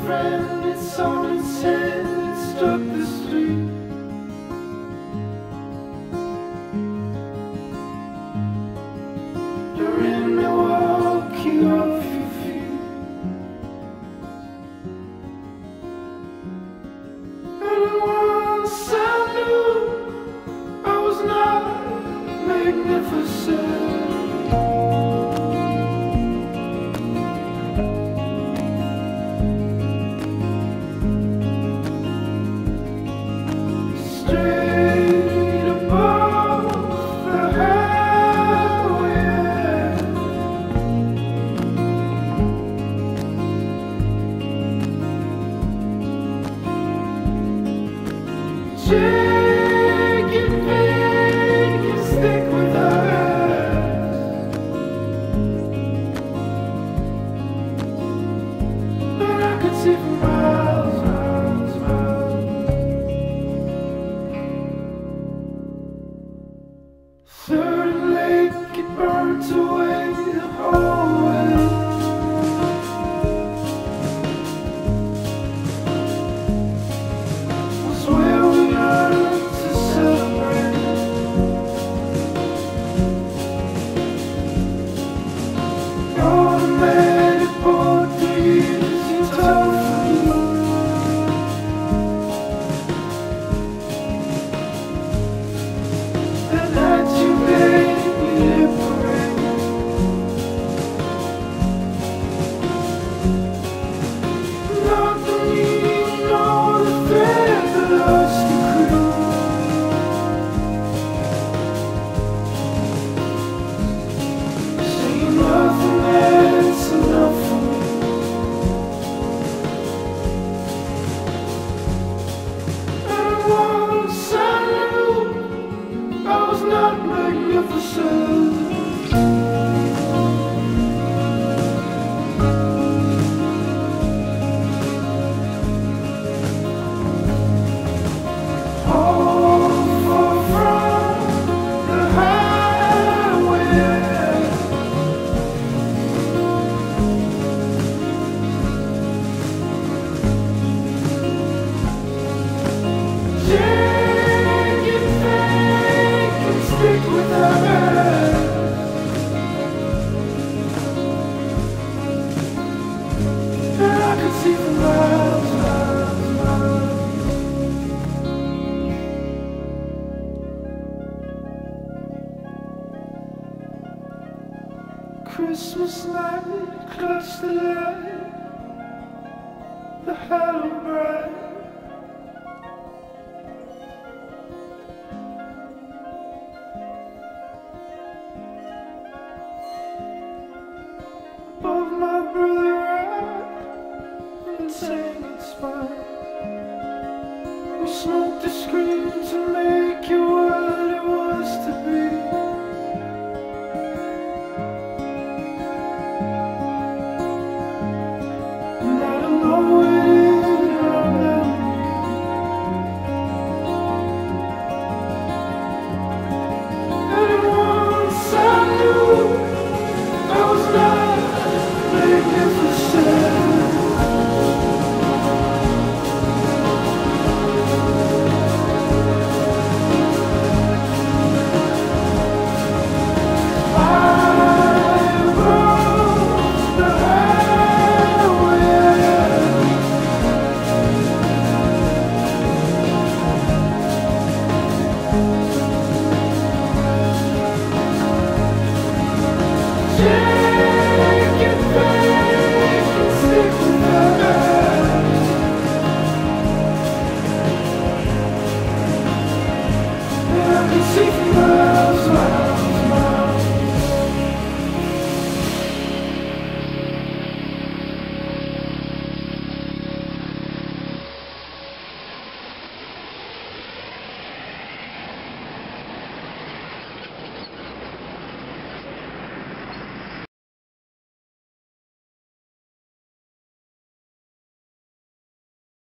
friend, it's on its head, it struck the street. You're in Milwaukee off your feet. And once I knew I was not magnificent. Straight above the highway, take it big and stick with us. And I could see for miles, miles, miles. Third and Lake, it burnt away the whole way. Was where we learned to celebrate. Automatic Portuguese, you told me. That night you made me liberate. Not the need, nor the thread that lost the crew. See nothing that's enough for me. And once I knew I was not magnificent. All far from the highway. Take it fake and stick with us. And I could see for miles, miles, miles. Christmas night, clutch the light, the hollow bright. Above my brother I and saying it's fine. We smoked a screen to make it what it was to be.